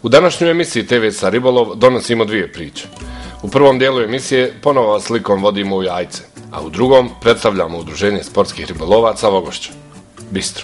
U današnjoj emisiji TV sa Ribolov donosimo dvije priče. U prvom dijelu emisije ponovo vas slikom vodimo u Jajce, a u drugom predstavljamo Udruženje sportskih ribolovaca Vogošća. Bistro.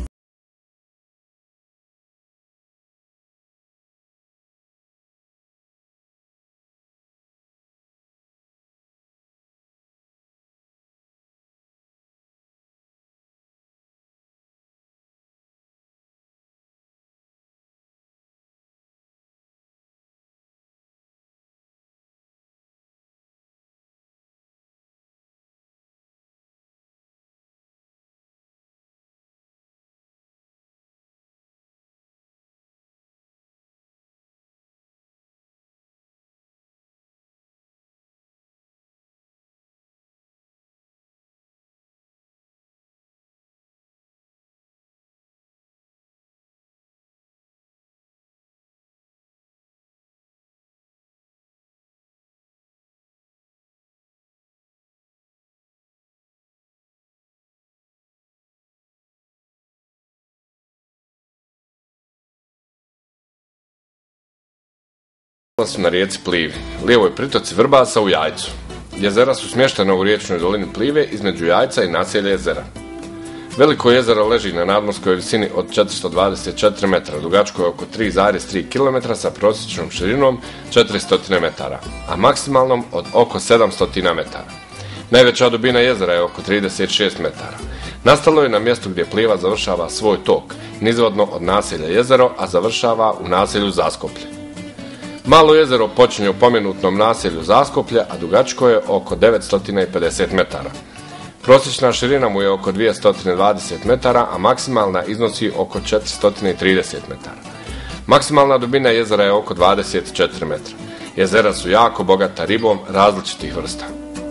Su na rijeci Plivi, lijevoj pritoci Vrbasa u Jajcu. Jezera su smještena u riječnoj dolini Plive između Jajca i naselja Jezera. Veliko jezero leži na nadmorskoj visini od 424 metra, dugačko je oko 3,3 km sa prosječnom širinom 400 metara, a maksimalnom od oko 700 metara. Najveća dubina jezera je oko 36 metara. Nastalo je na mjestu gdje Pliva završava svoj tok, nizvodno od naselja Jezero, a završava u naselju Zaskoplje. Malo jezero počinje u pomenutnom naselju Zaskoplje, a dugačko je oko 950 metara. Prosječna širina mu je oko 220 metara, a maksimalna iznosi oko 430 metara. Maksimalna dubina jezera je oko 24 metra. Jezera su jako bogata ribom različitih vrsta.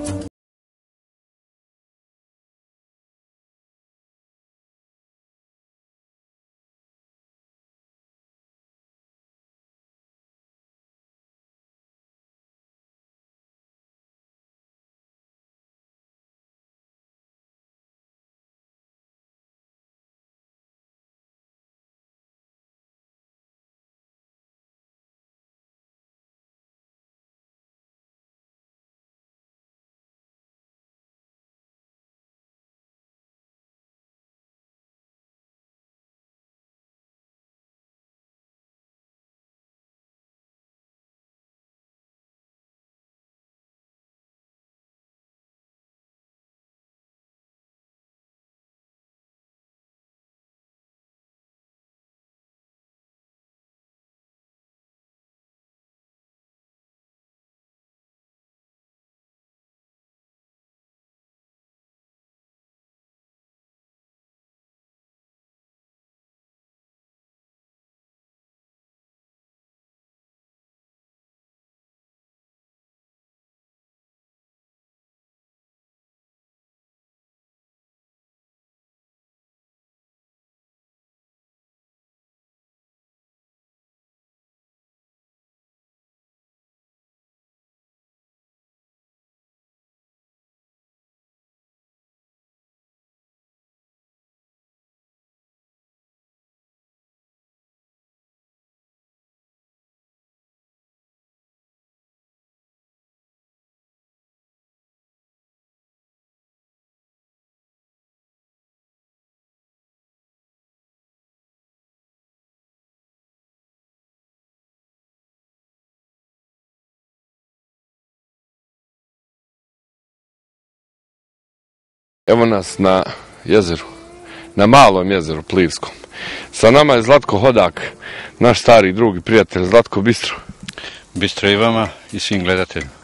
Evo nas na jezeru, na malom jezeru Plivskom. Sa nama je Zlatko Hodak, naš stari drug i prijatelj. Zlatko, bistro. Bistro i vama i svim gledateljima.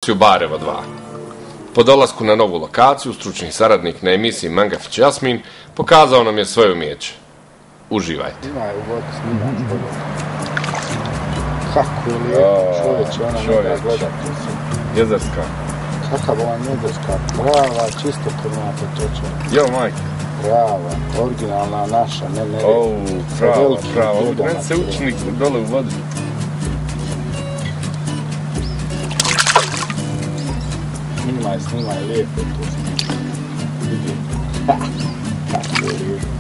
akciju Barevo 2. Po dolasku na novu lokaciju, stručni saradnik na emisiji Mangafić Jasmin pokazao nam je svoje umijeće. Uživajte. Ima je u vodu, snimati. Kako je lijepo, čovječe, ona ne da gledati. Jezerska. Kakav ova jezerska, prava, čisto krvna potoča. Jo, majke. Prava, originalna naša, ne. Prava. Uvijek se učenik dole u vodu. Snimaj, lijepo to snimaj. Vidi. Kako je lijepo.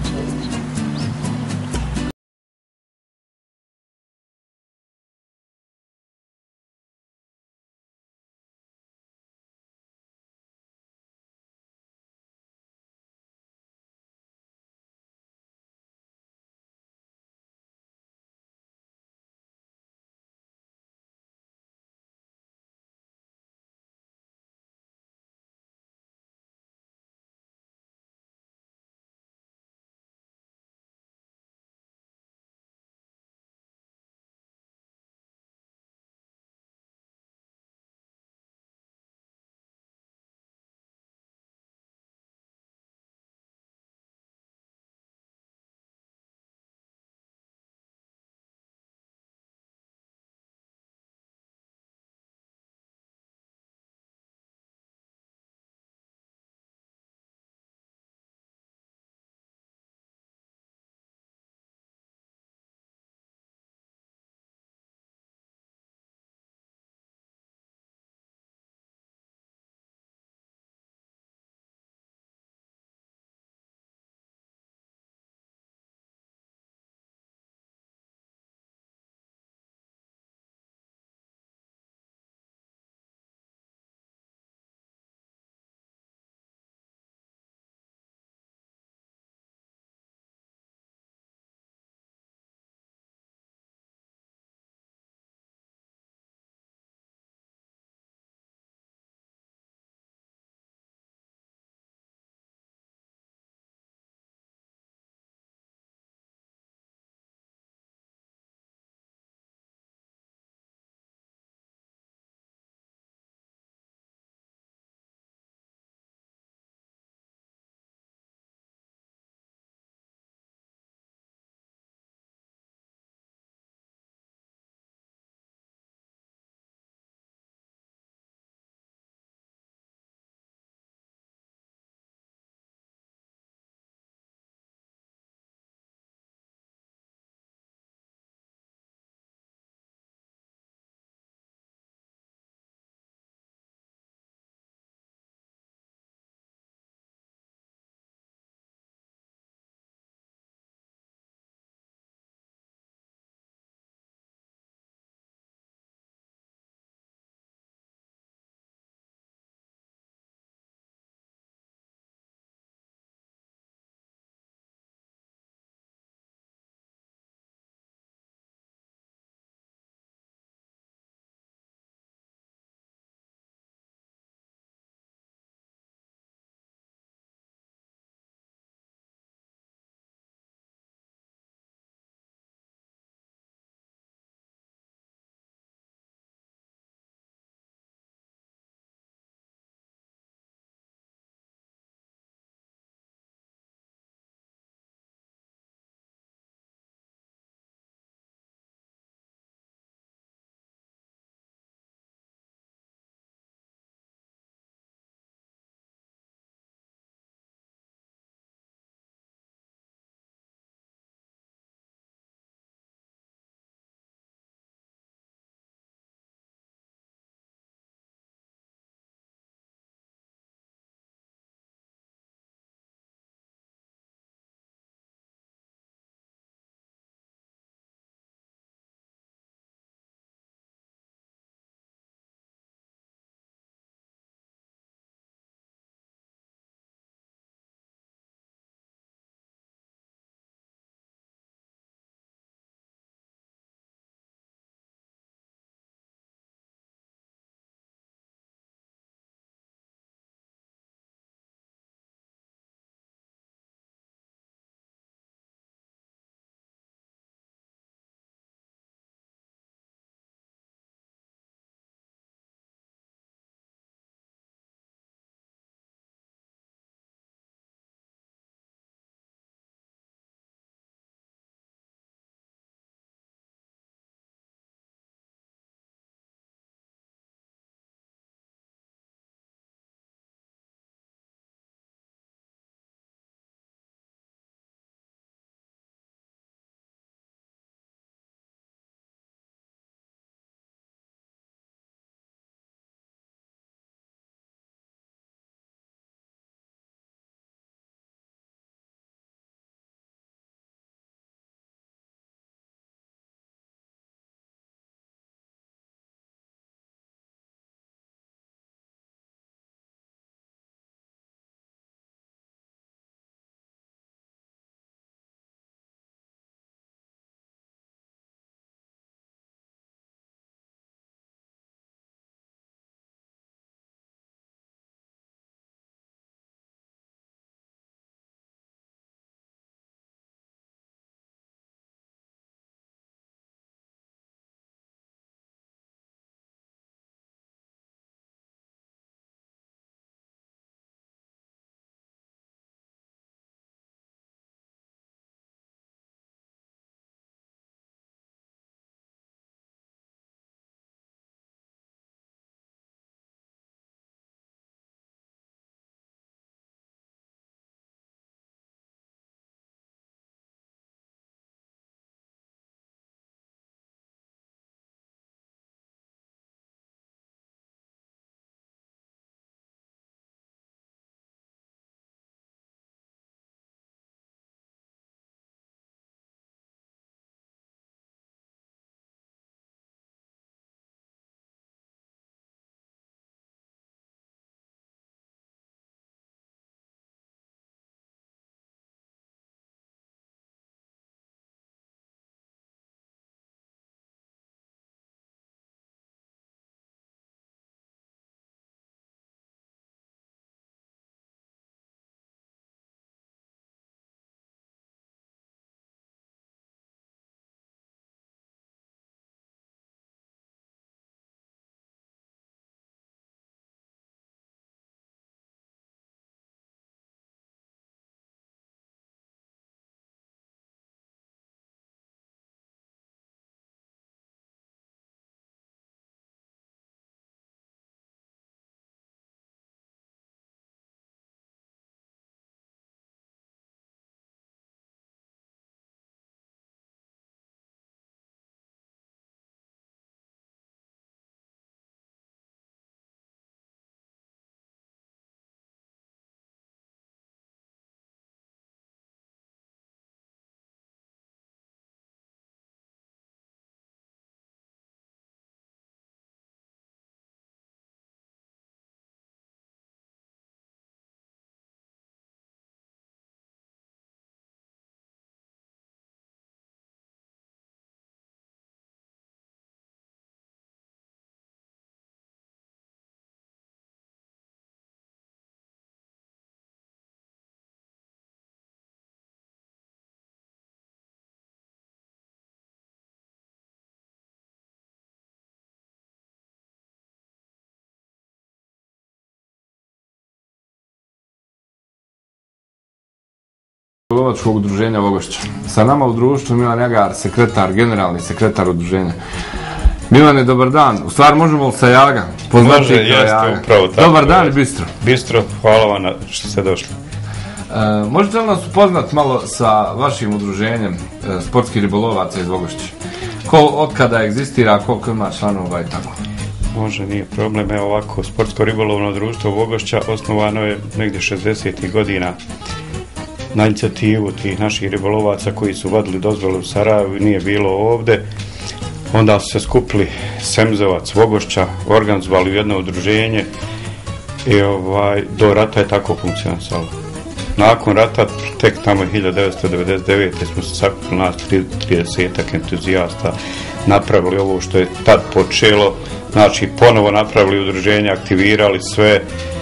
ribolovačkog udruženja Vogošća. Sa nama u društvu Milan Jagar, generalni sekretar udruženja. Milane, dobar dan. U stvari možemo li sa Jaga? Može, jeste, upravo tako. Dobar dan, Bistro. Bistro, hvala vam što ste došli. Možete li nas upoznat malo sa vašim udruženjem sportskih ribolovaca iz Vogošća? Od kada egzistira, koliko ima članova i tako? Može, nije problem. Evo ovako, Sportsko ribolovno društvo Vogošća osnovano je negdje 60. godina na inicijativu tih naših ribolovaca koji su vadili dozvole u Sarajevu, nije bilo ovdje. Onda su se skupili Semzovac, Vogošća, organizovali u jedno udruženje i do rata je tako funkcionisalo. Nakon rata, tek tamo 1999. smo se sakupili nas 30-ak entuzijasta, napravili ovo što je tad počelo, znači ponovo napravili udruženje, aktivirali sve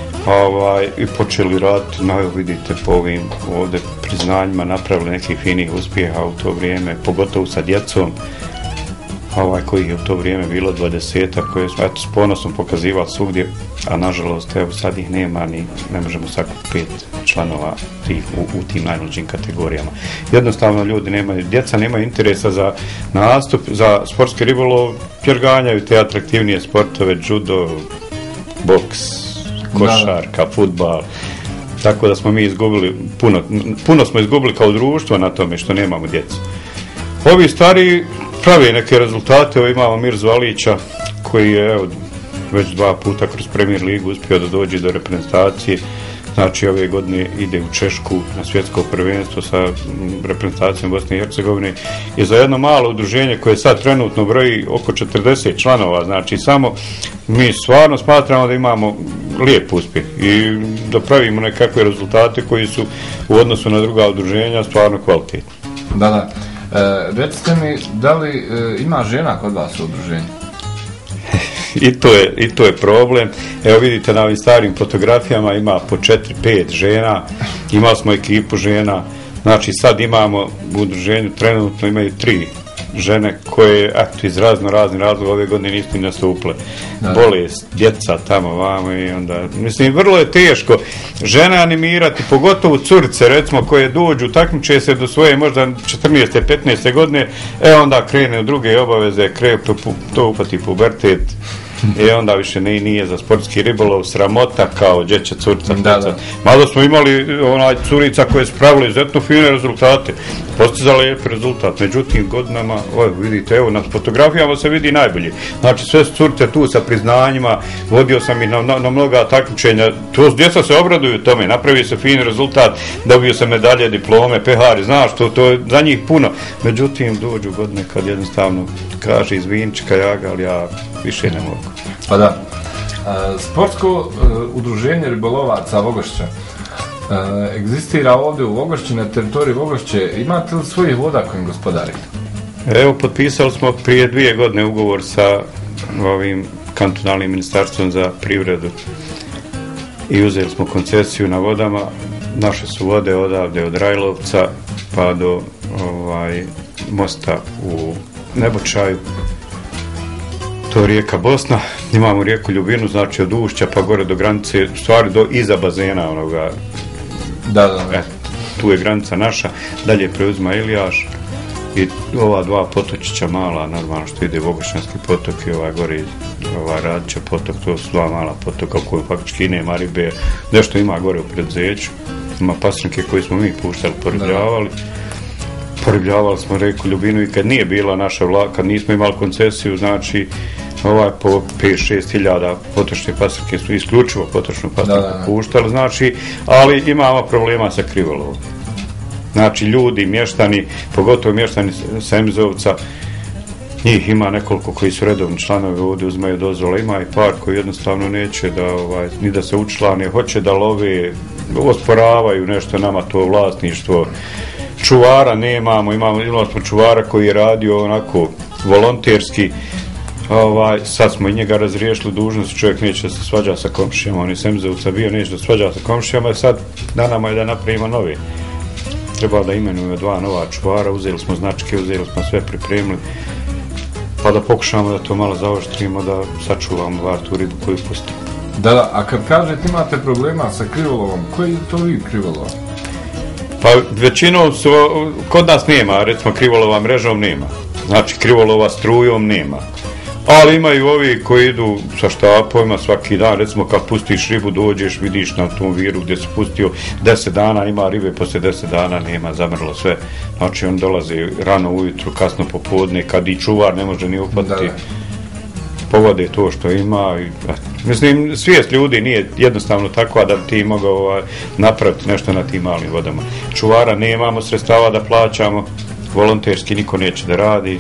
i počeli raditi, vidite po ovim ovdje priznanjima, napravili nekih finih uspjeha u to vrijeme, pogotovo sa djecom, kojih je u to vrijeme bilo 20-ak, koje smo s ponosom pokazivali svugdje, a nažalost evo sad ih nema, ni ne možemo sakupiti 5 članova tih u tim najmlađim kategorijama. Jednostavno ljudi nemaju, djeca nemaju interesa za nastup, za sportski ribolov, jer ganjaju te atraktivnije sportove, judo, boks, košarka, fudbal, tako da smo mi izgubili, puno smo izgubili kao društvo na tome što nemamo djecu. Ovi stari pravi neke rezultate, imamo Mirzu Alića koji je već 2 puta kroz Premier ligu uspio da dođe do reprezentacije, znači ove godine ide u Češku na svjetsko prvenstvo sa reprezentacijom Bosne i Hercegovine i za jedno malo udruženje koje sad trenutno broji oko 40 članova, znači samo mi stvarno smatramo da imamo lijep uspjeh i da pravimo nekakve rezultate koji su u odnosu na druga udruženja stvarno kvalitetni. Da. Recite mi, da li ima žena kod vas u udruženju? I to je problem. Evo vidite na ovim starim fotografijama ima po 4-5 žena, imali smo ekipu žena, znači sad imamo u udruženju trenutno imaju 3 žene koje iz raznih razloga ove godine nisu ni nastupile. Bolest, djeca tamo vamo i onda, mislim, vrlo je teško žene animirati, pogotovo curice recimo koje dođu, takmiče se do svoje možda 14. 15. godine, onda krene u druge obaveze, to upati pubertet i onda više nije za sportski ribolov, sramota kao djeća curica. Malo smo imali curica koje su pravile izuzetno fine rezultate, postizali lijep rezultat, međutim godinama, vidite, evo na fotografijama se vidi najbolje, znači sve su curice tu sa priznanjima, vodio sam ih na mnoga takmičenja, djeca se obraduju tome, napravi se fin rezultat, dobio se medalje, diplome, pehari, znaš, to je za njih puno, međutim dođu godine kad jednostavno kaže izvinčka Jaga, ali ja više ne mogu. Pa da, sportsko udruženje ribolovaca Vogošća egzistira ovdje u Vogošći, na teritoriji Vogošće. Imate li svojih voda kojim gospodarite? Evo, potpisali smo prije 2 godine ugovor sa ovim kantonalnim ministarstvom za privredu i uzeli smo koncesiju na vodama. Naše su vode odavde od Rajlovca pa do mosta u Nebočaju. To je rijeka Bosna, imamo rijeku Ljubinu, znači od Ušća pa gore do granice, stvari iza bazena onoga. Da. Tu je granica naša, dalje preuzima Ilijaš i ova 2 potočića mala, normalno što ide Vogošćanski potok i gore Radića potok, to su 2 mala potoka u kojoj faktički nema ribe, nešto ima gore u preduzeću, ima pasnike koji smo mi puštali, poribljavali smo rijeku Ljubinu i kad nije bila naša vlada, kad nismo imali koncesiju, znači po 5-6 hiljada potočne pastrike su isključivo potočnu pastriku puštali, znači, ali imamo problema sa krivolovom. Znači ljudi, mještani, pogotovo mještani Semzovca, njih ima nekoliko koji su redovni članovi ovdje, uzmaju dozvole, ima i par koji jednostavno neće ni da se učlane, hoće da love, osporavaju nešto nama to vlasništvo. Čuvara nemamo, imali smo čuvara koji je radio onako volonterski, sad smo i njega razriješili dužnosti, čovjek neće da se svađa sa komšijama, on je Semzovca bio, neće da svađa sa komšijama, sad na nama je da napravimo nove. Treba da imenujemo 2 nova čuvara, uzeli smo značke, uzeli smo sve pripremili, pa da pokušamo da to malo zaoštrimo, da sačuvamo tu ribu koju pustimo. Da, a kad kažete imate problema sa krivolovom, koji je to vid krivolova? Pa većinom su, kod nas nema, recimo krivolova mrežom nema, znači krivolova strujom nema. Ali imaju ovi koji idu sa štapovima svaki dan, recimo kad pustiš ribu dođeš, vidiš na tom viru gdje si pustio 10 dana, ima ribe, poslije 10 dana nema, zamrlo sve. Znači on dolazi rano ujutru, kasno popodne, kad i čuvar ne može ni uhvatiti. Povode to što ima. Mislim, svijest ljudi nije jednostavno takva da bi ti mogao napraviti nešto na tim malim vodama. Čuvara nemamo sredstava da plaćamo, volonterski niko neće da radi.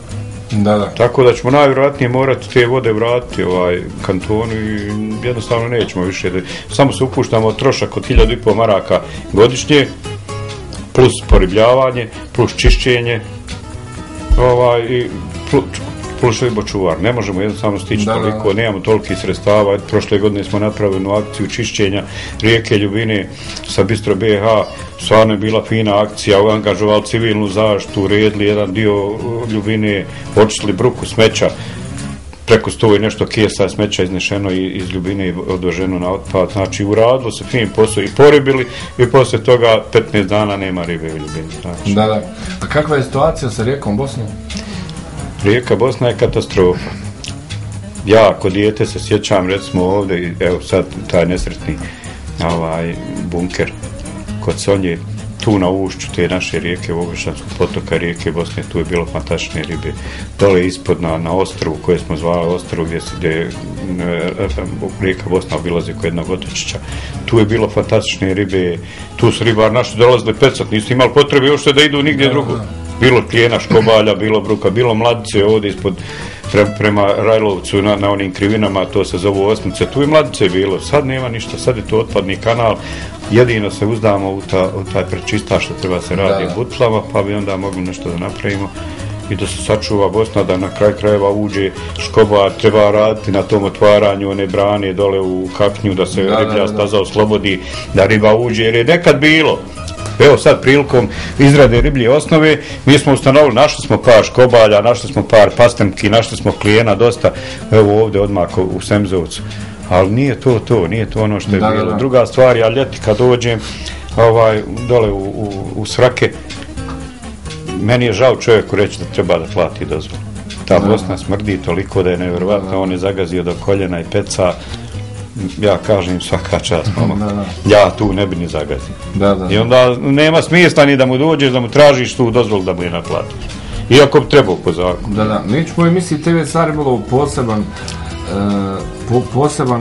Tako da ćemo najvjerojatnije morati te vode vratiti kantonu i jednostavno nećemo više. Samo se upuštamo trošak od 1.500 maraka godišnje, plus poribljavanje, plus čišćenje i plus ribočuvar. Ne možemo jednostavno stići toliko, nemamo toliki sredstava. Prošle godine smo napravili akciju čišćenja rijeke Ljubine sa Bistro BH. Stvarno je bila fina akcija, angažovali civilnu zaštitu, uredili jedan dio Ljubine, očistili bruku smeća, preko 100 i nešto kesa smeća iznešeno iz Ljubine i odvoženo na otpad. Znači uradilo se fin posao i poribili i poslije toga 15 dana nema ribe u Ljubini. Znači. Da. A kakva je situacija sa rijekom Bosnom? Rijeka Bosna je katastrofa. Ja kod dijete se sjećam recimo ovdje, evo sad taj nesretni bunker kod Sonje, tu na ušću te naše rijeke Vogošćanskog potoka, rijeke Bosne, tu je bilo fantastične ribe. Dole ispod na ostrovu koje smo zvali ostrovu gdje rijeka Bosna obilazi kod jednog otočića. Tu je bilo fantastične ribe, tu su ribari naši dolazili pecat, nisu imali potrebe još da idu nigdje drugo. Bilo klijena, škobalja, bilo bruka, bilo mladice ovdje ispod prema Rajlovcu na onim krivinama, to se zovu Osmice, tu je mladice bilo, sad nema ništa, sad je to otpadni kanal, jedino se uzdamo u taj prečistač što treba se radi u butlama, pa bi onda mogli nešto da napravimo i da se sačuva Bosna, da na kraj krajeva uđe škobar, treba raditi na tom otvaranju one brane dole u Kaknju, da se riblja staza oslobodi, da riba uđe, jer je nekad bilo. Evo sad prilikom izrade riblje osnove mi smo ustanovili, našli smo par škobalja, našli smo par pastrmki, našli smo klijena dosta, evo ovdje odmah u Semzovcu, ali nije to ono što je bilo. Druga stvar, ja ljeti kad dođem dole u Srake, meni je žao čovjeku reći da treba da plati dozvolu. Ta Bosna smrdi toliko da je nevjerovatno, on je zagazio do koljena i peca. Ja kažem svaka čast, mama. Ja tu ne bi ni zagazio. I onda nema smisla ni da mu dođeš, da mu tražiš tu dozvolu da mu je naplatiš. Iako bi trebao po zakonu. Mi ćemo emisiji TV Saribolov poseban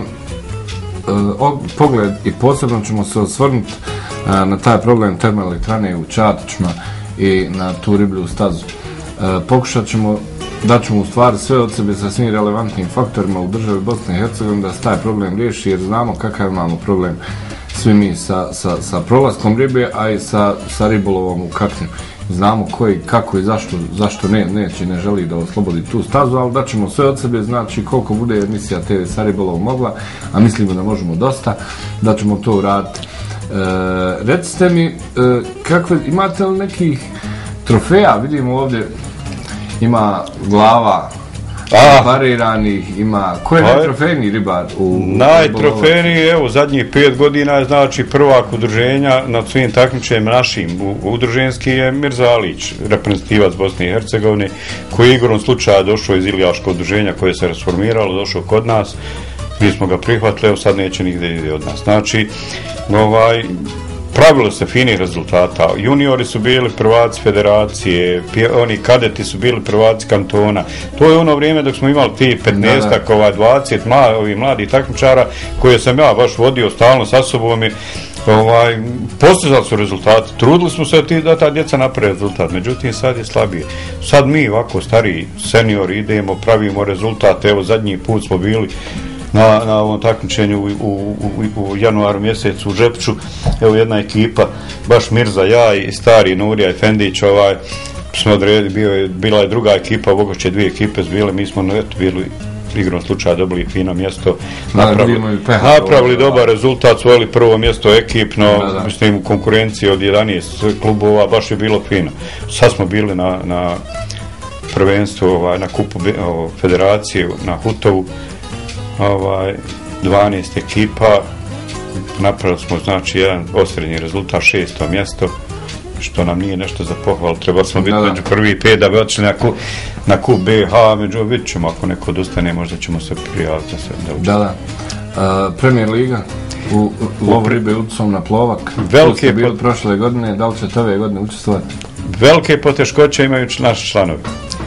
pogled i posebno ćemo se osvrnuti na taj problem termoelektrane u Čatićima i na tu riblju stazu. Pokušat ćemo da ćemo u stvari sve od sebe sa svim relevantnim faktorima u državi Bosne i Hercegovine da se taj problem riješi, jer znamo kakav imamo problem svi mi sa prolaskom ribe, a i sa ribolovom u Kaknju. Znamo koji, kako i zašto ne želi da oslobodi tu stazu, ali da ćemo sve od sebe, znači koliko bude emisija TV Saribolov mogla, a mislimo da možemo dosta, da ćemo to uraditi. Recite mi, imate li nekih trofeja? Vidimo ovdje ima glava pariranih, ima... Ko je najtrofejniji ribar u... Najtrofejniji, evo, zadnjih 5 godina je znači prvak udruženja na svim takmičenjima našim. Udruženski je Mirza Alić, reprezentativac Bosne i Hercegovine, koji je igrom slučaja došao iz Ilijaškog udruženja koje se rasformiralo, došao kod nas. Mi smo ga prihvatili, evo sad neće nigdje ide od nas. Znači, pravilo se finih rezultata. Juniori su bili prvaci federacije, oni kadeti su bili prvaci kantona. To je ono vrijeme dok smo imali ti 15-ak, 20 mladih takmičara koje sam ja baš vodio stalno sa sobom i postizali su rezultate. Trudili smo se da ta djeca naprave rezultat, međutim sad je slabije. Sad mi ovako stariji seniori idemo, pravimo rezultate. Evo zadnji put smo bili na ovom takmičenju u januaru mjesecu u Žepču, evo jedna ekipa, baš Mirza, ja i stari Nurija Efendić, smo odredili, bila je druga ekipa, Vogošće 2 ekipe zbile, mi smo bili igrom slučaja dobili fino mjesto, napravili dobar rezultat, svojili prvo mjesto ekipno, mislim u konkurenciji od 11 klubova, baš je bilo fino. Sad smo bili na prvenstvu, na kupu federacije na Hutovu, 12 ekipa, napravili smo znači jedan osrednji rezultat, 6. mjesto. što nam nije nešto za pohvalu. Trebali smo biti među prvi 5 da bi otišli na kup BH, među vidit ćemo, ako neko odustane, možda ćemo se prijaviti da učinimo. Da. Premier Liga u lovu ribe ulicom na Plovak. Velike ste bili prošle godine, da li ćete ove godine učestvovati? Velike poteškoće imaju naši članovi.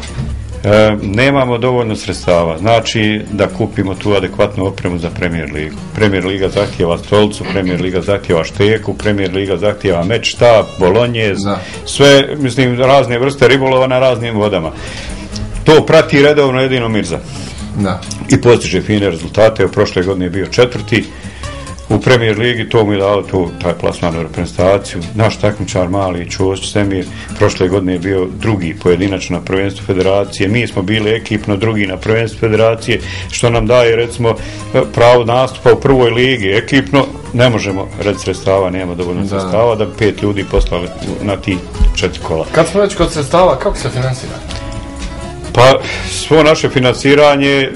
Nemamo dovoljno sredstava, znači da kupimo tu adekvatnu opremu za Premier Ligu. Premier Liga zahtijeva stolicu, Premier Liga zahtijeva šteku, Premier Liga zahtijeva meč, štap, bolonjez, sve, mislim, razne vrste ribolova na raznim vodama. To prati redovno jedino Mirza. Da. I postiže fine rezultate. U prošle godine je bio 4. u Premier Ligi, to mu je dao taj plasman u reprezentaciju. Naš takmičar mali Ćosić Semir prošle godine je bio 2. pojedinačno na prvenstvu federacije. Mi smo bili ekipno 2. na prvenstvu federacije, što nam daje recimo pravo nastupa u prvoj ligi. Ekipno ne možemo red sredstava, nema dovoljno sredstava da bi 5 ljudi poslali na ti 4 kola. Kad smo već kod sredstava, kako se financira? Pa svo naše financiranje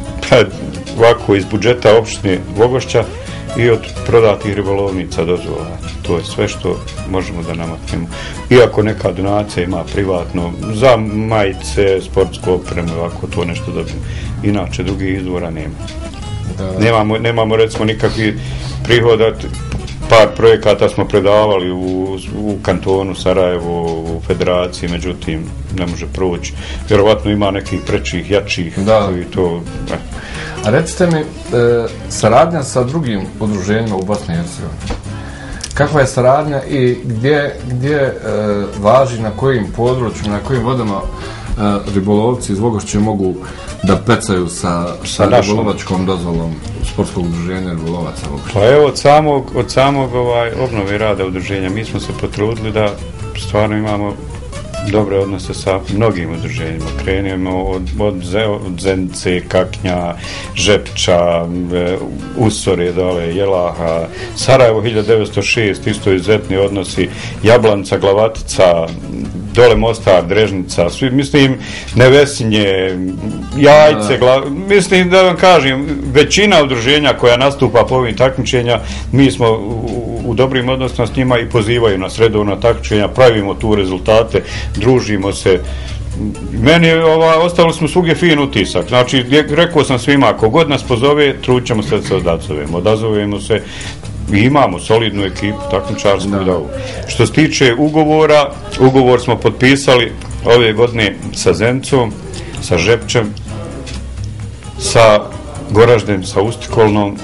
ovako iz budžeta opštine Vogošća i od prodatih ribolovnica dozvola. To je sve što možemo da namaknemo. Iako neka donacija ima privatno za majice, sportsku opremu, ovako to nešto dobijemo. Inače drugih izvora nema. Nemamo recimo nikakvi prihoda. Par projekata smo predavali u kantonu Sarajevo, u federaciji, međutim ne može proći. Vjerovatno ima nekih prečih, jačih koji to... A recite mi, saradnja sa drugim udruženjima u Bosni i Hercegovini. Kakva je saradnja i gdje važi, na kojim područjima, na kojim vodama ribolovci iz Vogošće mogu da pecaju sa ribolovačkom dozvolom sportskog udruženja ribolovaca Vogošće? Pa evo, od samog obnove rada udruženja mi smo se potrudili da stvarno imamo dobre odnose sa mnogim udruženjima. Krenemo od Zenice, Kaknja, Žepča, Usore, dole, Jelaha, Sarajevo 1906, isto izuzetni odnosi, Jablanca, Glavatica, dole Mostar, Drežnica, svi, mislim, Nevesinje, Jajce, mislim da vam kažem, većina udruženja koja nastupa po ovim takmičenja, mi smo u dobrim odnosima s njima i pozivaju nas redovno na takmičenja, pravimo tu rezultate, družimo se. Meni ostali smo svugdje fin utisak. Znači, rekao sam svima, ako god nas pozove, trudit ćemo se da se odazovemo se. I imamo solidnu ekipu, takmičarsku i da. Što se tiče ugovora, ugovor smo potpisali ove godine sa Zencom, sa Žepčem, sa Goraždem, sa Ustikolnom,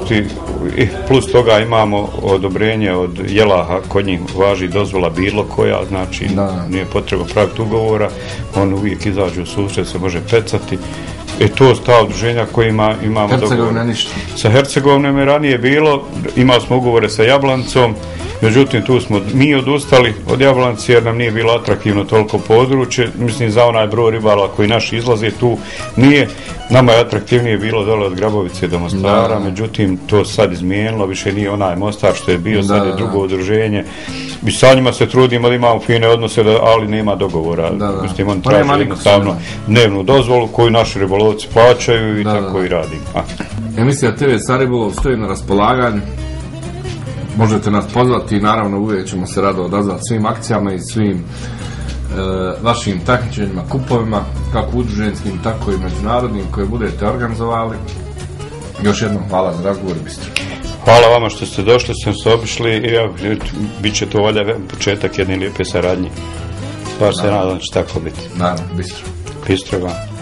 plus toga imamo odobrenje od Jelaha, kod njih važi dozvola bilo koja, znači nije potrebno praviti ugovora, on uvijek izađe u susret, se može pecati. To su ta udruženja kojima imamo Hercegovina ništa. Sa Hercegovinom je ranije bilo, imali smo ugovore sa Jablancom, međutim tu smo mi odustali od Jablanci jer nam nije bilo atraktivno toliko područje, mislim za onaj broj ribala koji naši izlaze tu nije, nama je atraktivnije bilo dole od Grabovice do Mostara, međutim to sad izmijenilo, više nije onaj Mostar što je bio, sad je drugo udruženje. I sa njima se trudimo da imamo fine odnose, ali nema dogovora. Mislim, on traži jednostavno dnevnu dozvolu koju naši ribolovci plaćaju i tako i radimo. Emisija TV Saribolov stoji na raspolaganju. Možete nas pozvati i naravno uvijek ćemo se rado odazvati svim akcijama i svim vašim takmičenjima, kupovima, kako udruženskim, tako i međunarodnim koje budete organizovali. Još jednom hvala za razgovor, Bistro. Hvala vama što ste došli, smo se obišli i bit će to valjda početak jedne lijepe saradnje. Stvar se nadam da će tako biti. Naravno, Bistro. Bistro vam.